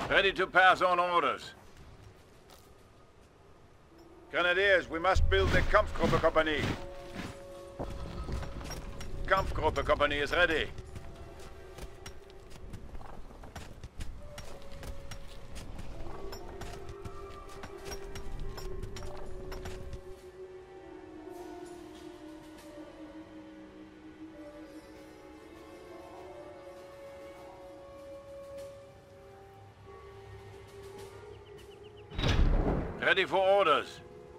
Ready to pass on orders. Grenadiers, we must build the Kampfgruppe Company. Kampfgruppe Company is ready. Ready for orders.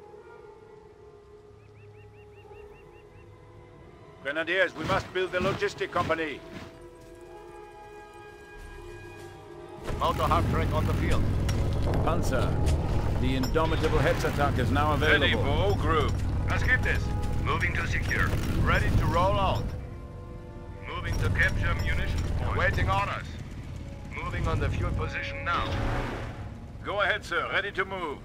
Grenadiers, we must build the logistic company. Motor half-track on the field. Panzer, the indomitable Hetzertank is now available. Ready for O group. Was gibt es? Moving to secure. Ready to roll out. Moving to capture munitions point. Waiting orders. Moving on the fuel position now. Go ahead, sir. Ready to move.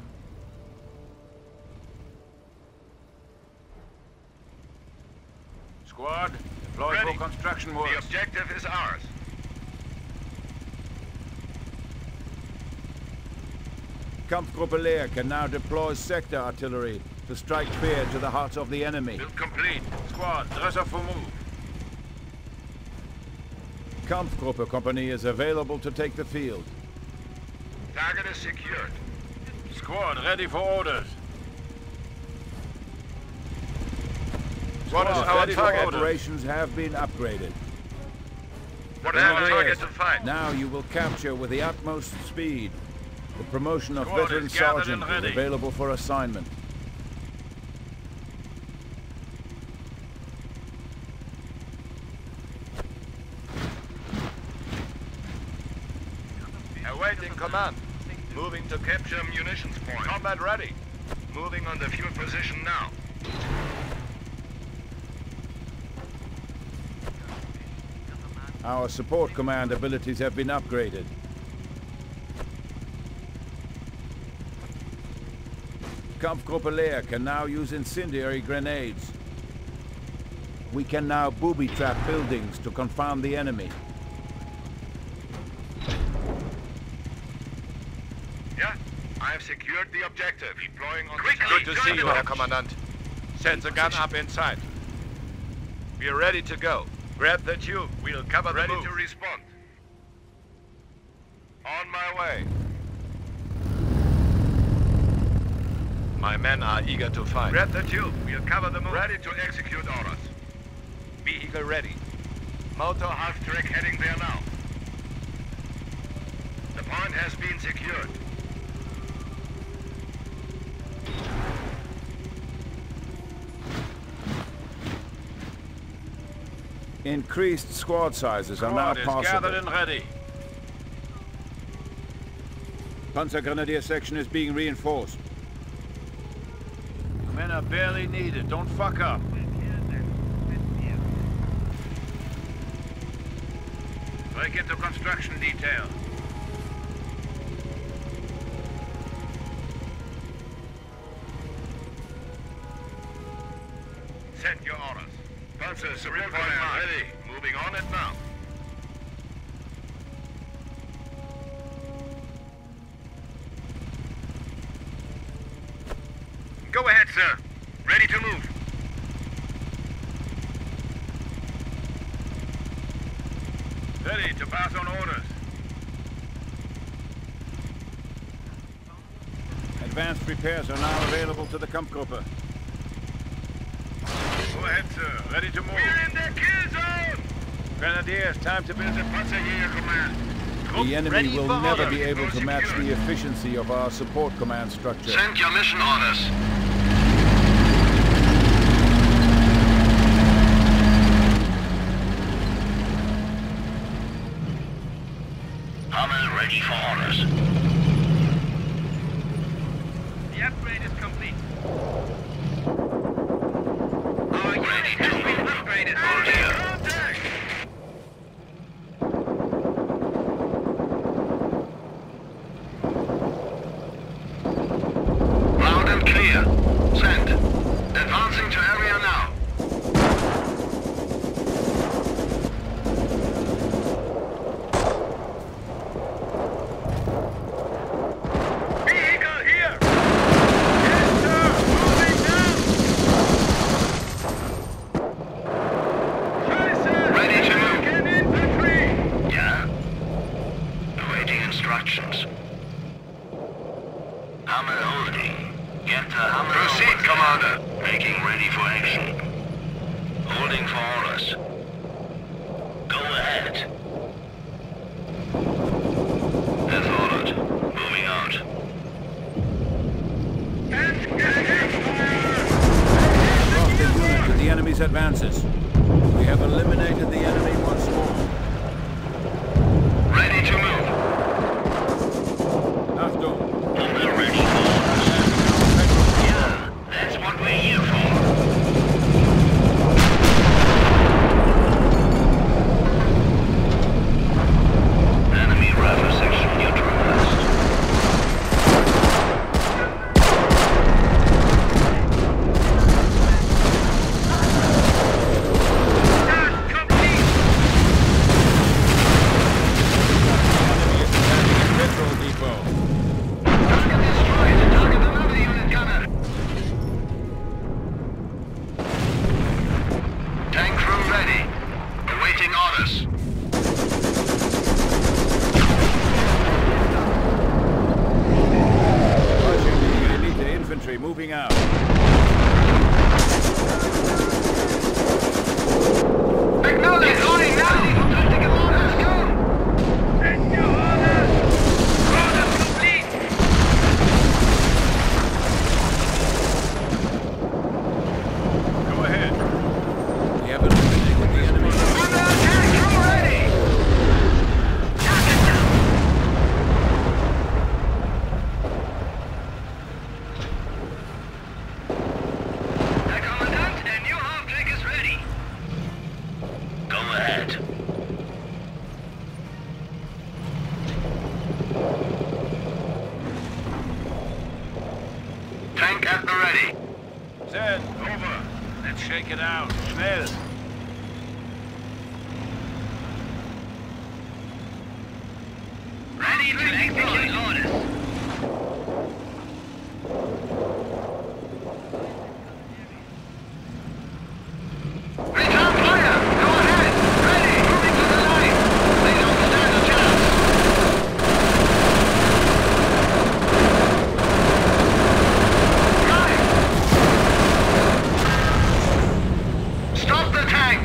Squad, deploy for construction work. The objective is ours. Kampfgruppe Leer can now deploy sector artillery to strike fear to the hearts of the enemy. Build complete. Squad, dress up for move. Kampfgruppe Company is available to take the field. Target is secured. Squad, ready for orders. What is our target? Operations have been upgraded. What is our target to fight? Now you will capture with the utmost speed. The promotion of Squad veteran is gathered sergeant and ready. is available for assignment. Awaiting command. Moving to capture munitions point. Combat ready. Moving on the fuel position now. Our support command abilities have been upgraded. Kampfgruppe Leer can now use incendiary grenades. We can now booby-trap buildings to confound the enemy. Yeah, I have secured the objective. Deploying on Quickly, the good to see you, Herr Kommandant. Send the gun up inside. We are ready to go. Grab the tube. We'll cover the move. Ready to respond. On my way. My men are eager to fight. Grab the tube. We'll cover the move. Ready to execute orders. Vehicle ready. Motor half-track heading there now. The point has been secured. Increased squad sizes are now Squad is possible. gathered and ready. Panzer Grenadier section is being reinforced. Men are barely needed. Don't fuck up. Break into construction detail. Send your orders. Panzer, support command ready. Moving on it now. Go ahead, sir. Ready to move. Ready to pass on orders. Advanced repairs are now available to the Kampfgruppe. Go ahead, sir. Ready to move. We're in the kill zone! Grenadiers, time to build a Panzerjäger command. The enemy will never be able to match the efficiency of our support command structure. Send your mission orders. Hummel ready for orders. The upgrade is complete. Our unit has been upgraded. Hold here. Loud and clear. Send. Advancing to area now. advances. We have eliminated the enemy once more. Ready to move. Achtung! Yeah, that's what we're here for. Enemy rifle section neutralized. Petrol depot. Target destroyed. Target another unit gunner. Tank crew ready. Awaiting orders. Rushing the elite infantry moving out. Acknowledge. Loading now. Tactical orders. Go. Go ahead. We have eliminated the enemy. Under attack. Crew ready. Target down. Herr Kommandant, der new Auftrag is ready. Go ahead. Tank at the ready. Zed, over. Let's shake it out. Schnell. Ready to execute orders. Return fire! Go ahead! Ready! Moving to the line! They don't stand a chance! Right! Stop the tank!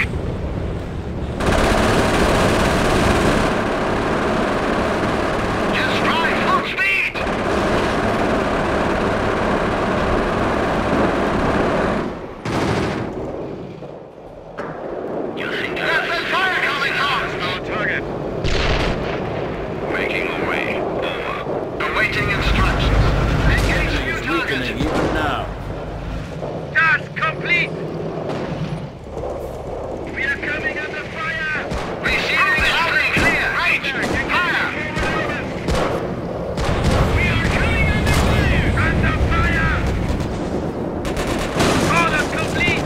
Just drive full speed! You think that's the fire coming from? No target. Making our way. Over. Awaiting instructions. Engage Enemy new is target. weakening even now. Task complete. We are coming under fire. Receiving loudly clear. Right. Fire. We are coming under fire. Under fire. Orders complete.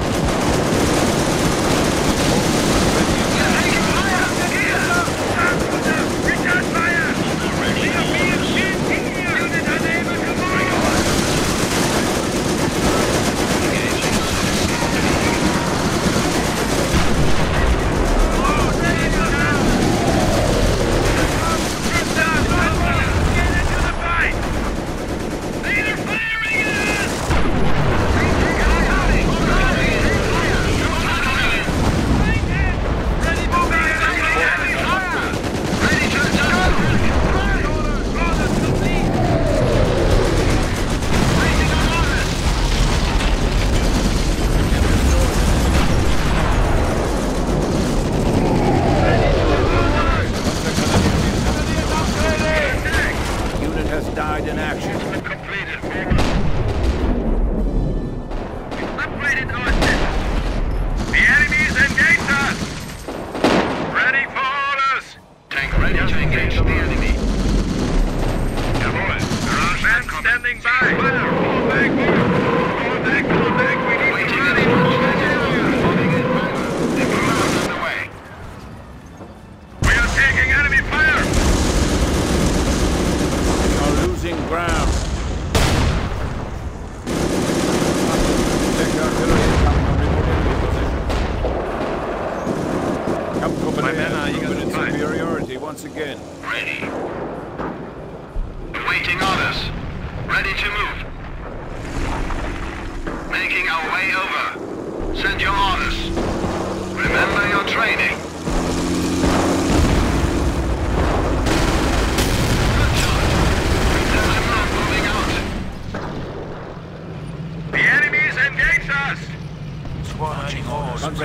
You're taking fire. Here. Return fire. We are being shot in here. Unit unable to move. Oh, ready to now. Get down. Get into the fight. They are firing at us. Ready to Ready to attack. Orders complete. Waiting on orders. Unit has died in action. Completed. Upgraded our system. The enemies engaged us. Ready for orders. Tank ready to engage the enemy. Jawohl. Men standing by. Fire. Fall back. Fall back. Fall back. We need Waiting to rally. instructions. Moving in. The crew is underway. We are taking enemy fire. We are losing ground. Check artillery is coming on reporting position. Kampfgruppe My men are Leer eager to in fight. superiority once again. Ready. Awaiting orders. Ready to move. Making our way over. Send your orders. Remember your training. Good shot. There's a man moving out. The enemies engaged us. Concentrate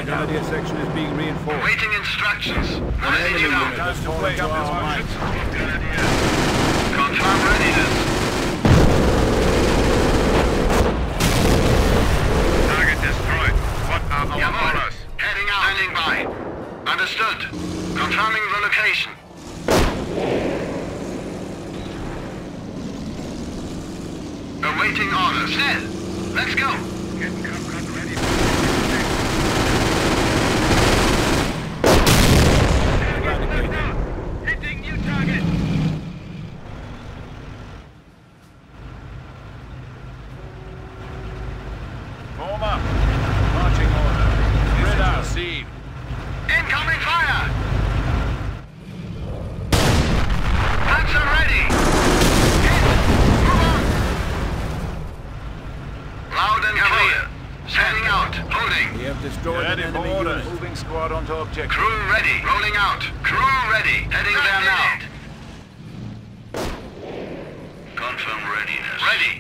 unit has fallen to our might. Confirm readiness. Target destroyed. What are our orders? Heading out. Standing by. Understood. Confirming the location. Awaiting orders. Ned, let's go. Getting gun ready. Hitting new target. Form up. Marching order. Spread out. Received. Incoming fire. Panzer ready. Hit. Move on. Loud and clear. Sending out. Holding. We have destroyed an enemy unit. Moving squad onto objective. Crew ready. Rolling out. Crew ready. Heading there now. Confirm readiness. Ready.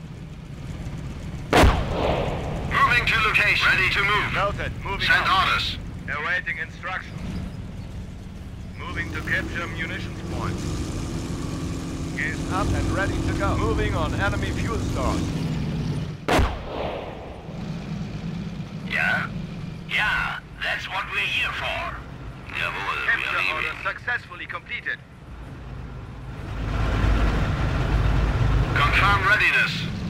Moving to location. Ready to move. Noted. Moving Send out. orders. Awaiting instructions. Moving to capture munitions point. Gears up and ready to go. Moving on enemy fuel stores. Yeah? Yeah, that's what we're here for. Jawohl, we Capture are order leaving. successfully completed. Confirm readiness.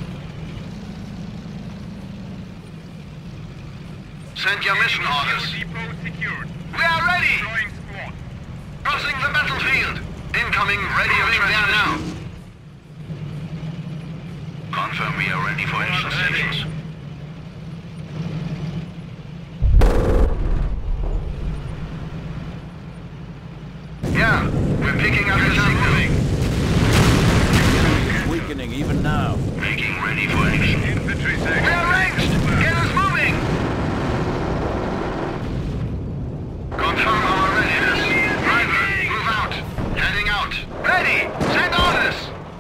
Send your mission orders. Depot secured. We are ready! Deploying squad. Crossing the battlefield. Incoming radio transmission. Confirm we are ready for action stations. Yeah, we're picking up the signal. Weakening even now. Making ready for action. Infantry We section. are ranged! Get us moving! Confirm our readiness. Driver, move out. Heading out. Ready! Send orders!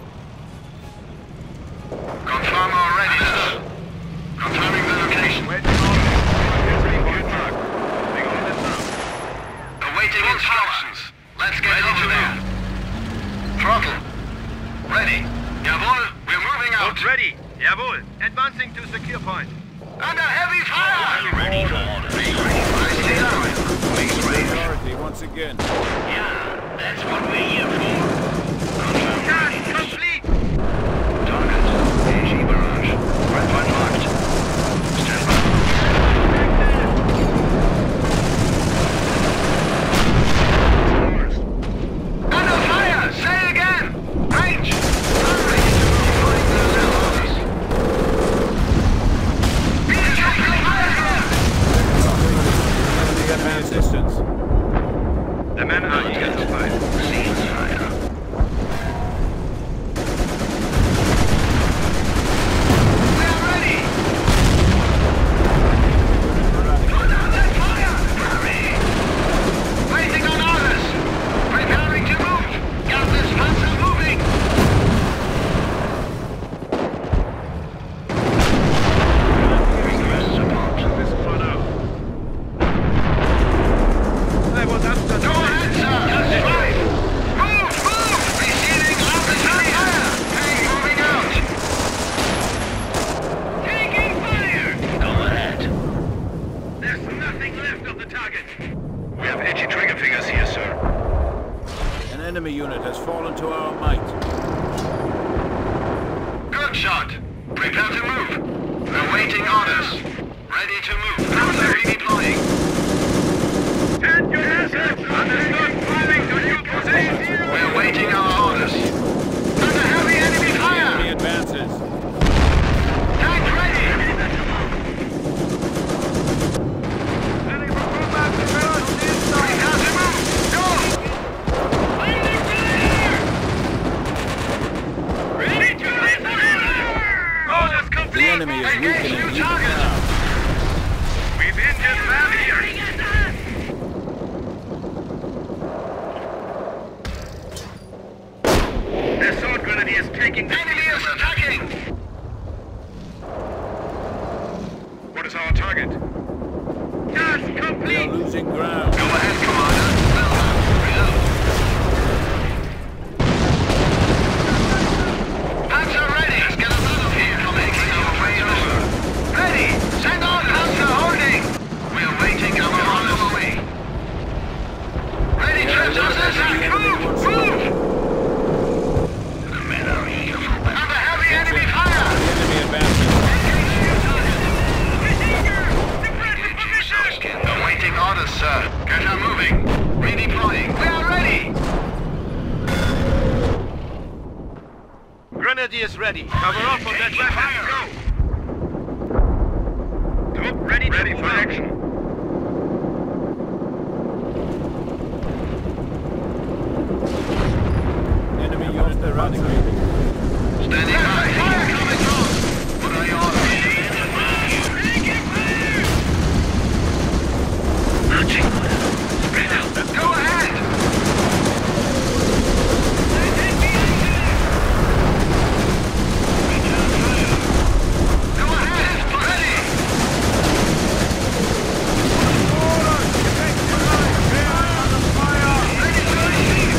Confirm our readiness. Confirming the location. Waiting orders. Entering good mark. Moving on this now. Awaiting instructions. Let's get over there. Throttle. Ready. Jawohl, we're moving out. Ready. Jawohl. Advancing to secure point. Under heavy fire! Ready for orders. I see that. Priority once again. Yeah, that's what we're here for. Confirm Task readiness. complete. Target. AG barrage. Red point locked. Stand by. Under fire! Say again! Range! I'm ready to move. Loading the cell orders. Be taking fire here! Enemy advance distance. The men are eager to fight. Cease fire. We are ready! Put out that fire! Hurry! Waiting on orders! Preparing to move! Got this panzer moving! Request support. This one out. I was after Go ahead, sir! Just right! Move! Move! Receiving altitude fire! Hey, moving out! Taking fire! Go ahead. There's nothing left of the target. We have edgy trigger fingers here, sir. An enemy unit has fallen to our might. Good shot. Prepare to move. Awaiting orders. Ready to move. Panzer redeploying. Stand your assets. Understood. Moving to new position. We're waiting our orders. Under heavy enemy Enemy fire. advances. Tank ready. Ready for combat. Prepare to move. Go. Ready to listen. Orders The complete. enemy is Engage weakening new even target. now. is ready. Cover up on that left. Go. Group ready for action. Enemy units eradicated. Standing by. Fire coming on. What are your orders? Marching order. Spread out. Go ahead. Go ahead. Ready. Orders. Take your line. Under fire. Ready to receive.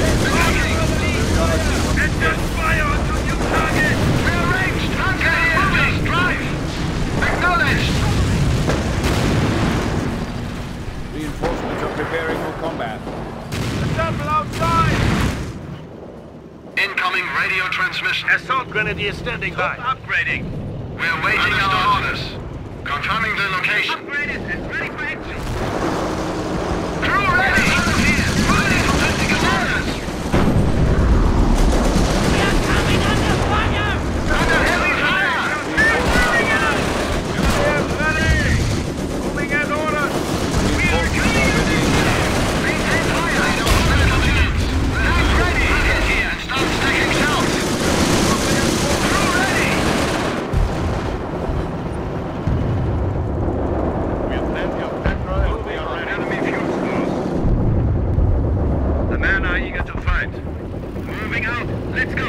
And just fire until you target. Rearranged. Tanker moving. Drive. Acknowledged. Reinforcements are preparing for combat. Assemble outside. Incoming radio transmission. Assault grenadier standing by. Upgrading. We're waiting our orders. Confirming the location. Upgraded and ready for action. Crew ready! Ready for tactical orders! We are coming under fire! Under heavy fire! Ready! Moving as orders. We are Maintain fire! I don't want to continue. Tank ready! Get here and start stacking shells! Crew ready! We have plenty of petrol and we are ready. Enemy fuel stores. The men are eager to fight. Moving out. Let's go.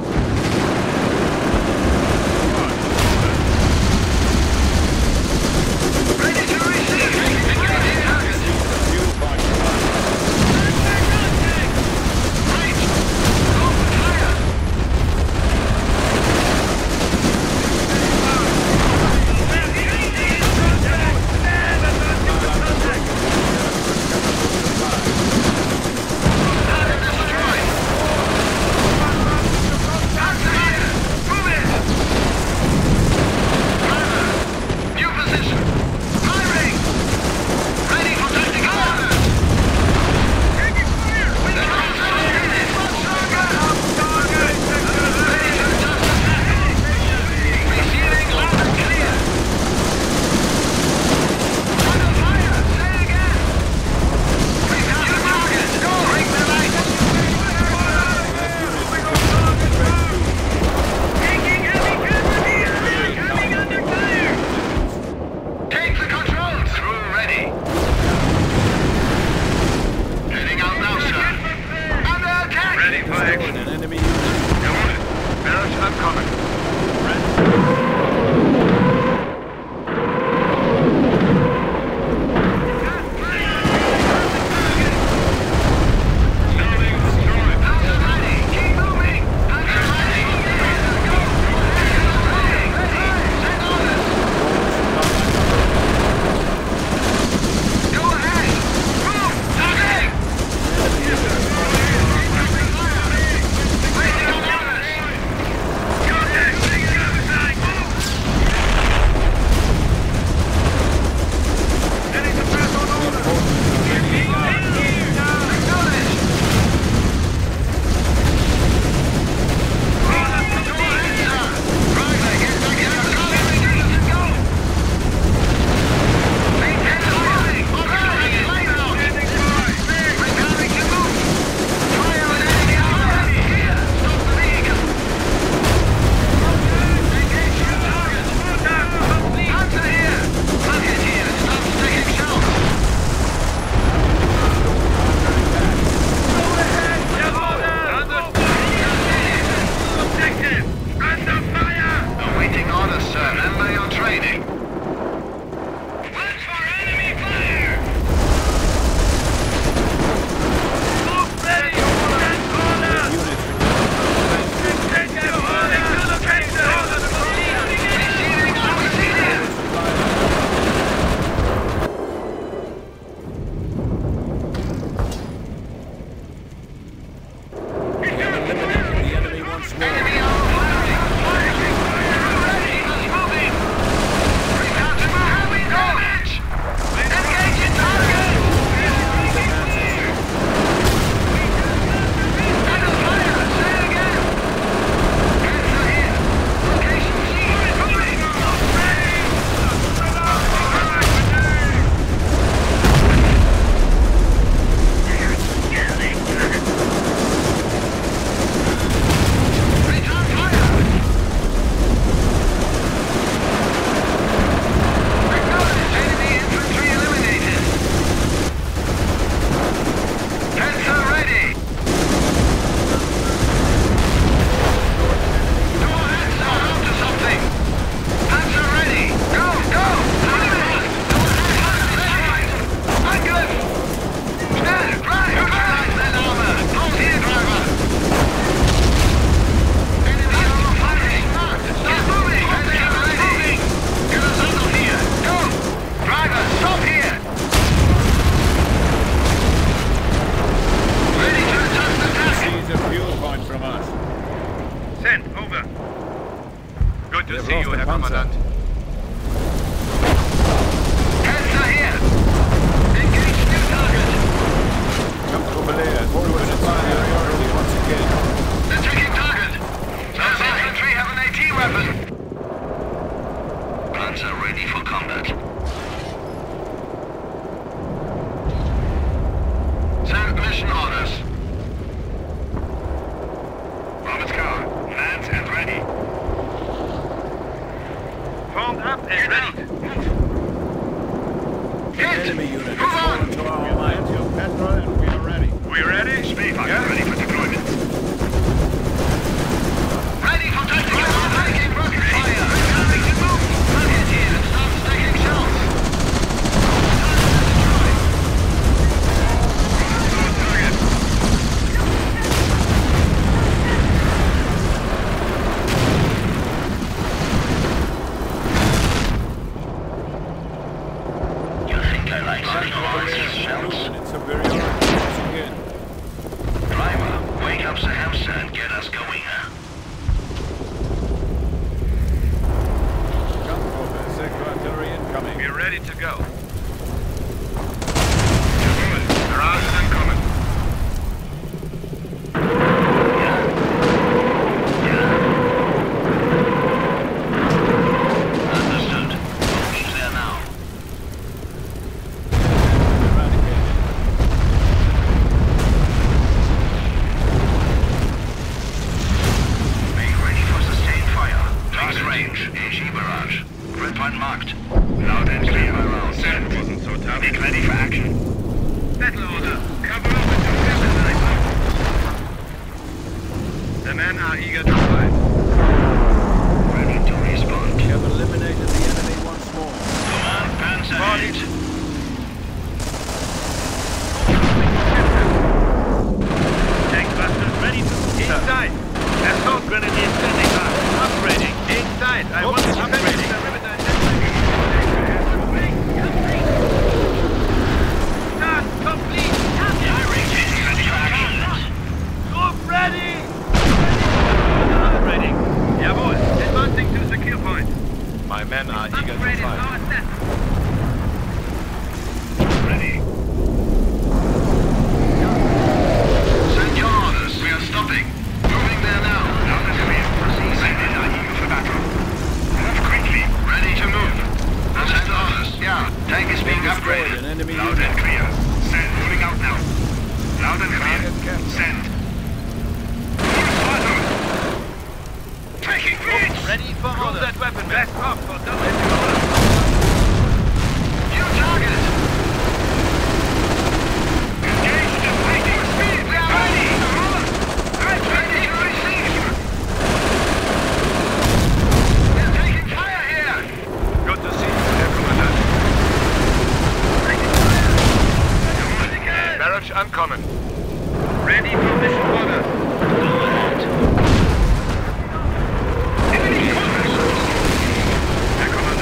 Ready to receive! Engaging target! Right! Open fire! Target destroyed! Target ready for deployment. Ready for tactical taking rocket fire. Ready to move. Target here and start stacking shells. You think I like sitting on these shells? It's superior once again. Driver, wake up the hamster and get us going. Kampfgruppe, sector artillery incoming. We're ready to go. Barrage is incoming. Understood. Moving there now. Eradicated. Make ready for sustained fire. Target range. AG barrage. Red point marked. Loud and clear. Send. Wasn't so tough. Make ready for action. Battle order. Cover up until midnight. The men are eager to fight. Ready to respond. We have eliminated the enemy once more. Command Panzer. Bodies. Tank busters ready to inside. Assault grenadier standing by. Upgrading. Inside. I want to upgrading. Start complete. Group ready. Upgrading. Jawohl. Advancing to secure point. My men are eager to Upgraded fight. power set. Ready. Send your orders. We are stopping. Moving there now. Loud and clear. Proceed. Sending are eager for battle. Move quickly. Ready to move. Send orders. Yeah. Tank is being Destroyed upgraded. an enemy Loud unit. and clear. Send. Moving out now. Loud and clear. Target captured. Send. Full throttle. Taking reach. Ready for Throw order. that weapon. Best off for double. New target. Engaged and waiting. Speed. We are ready. Ready to receive. They're taking fire here. Good to see you, Herr Kommandant. Barrage uncommon. Ready for mission order. Go ahead. Enemy commerce. Herr Kommandant.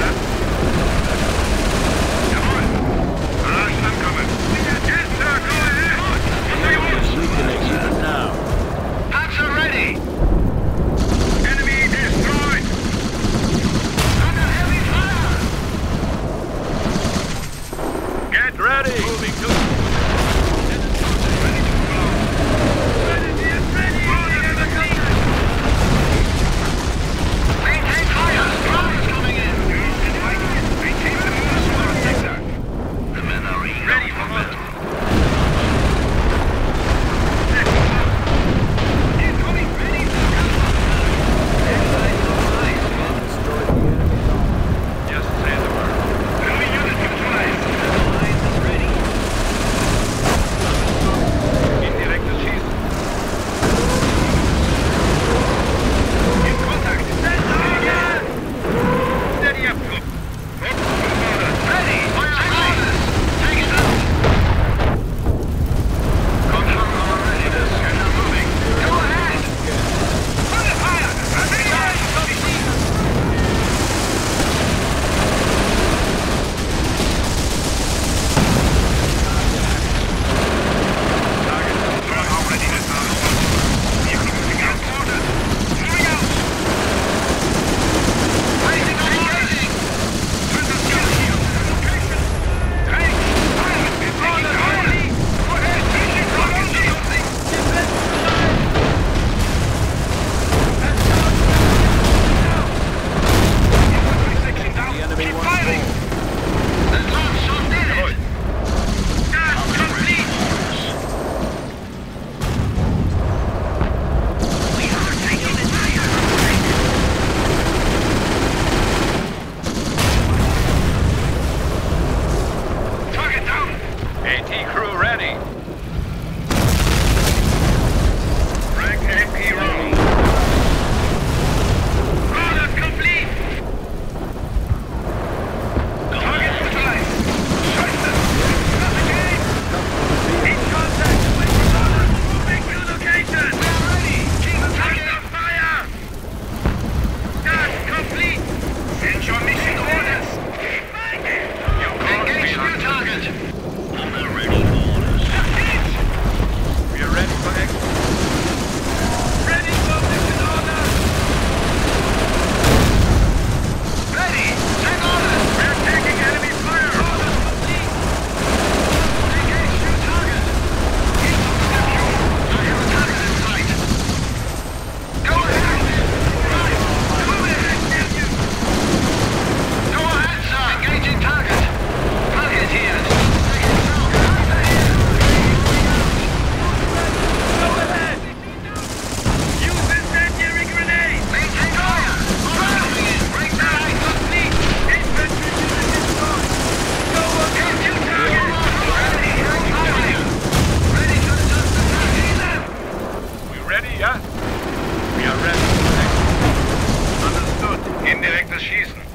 direktes Schießen.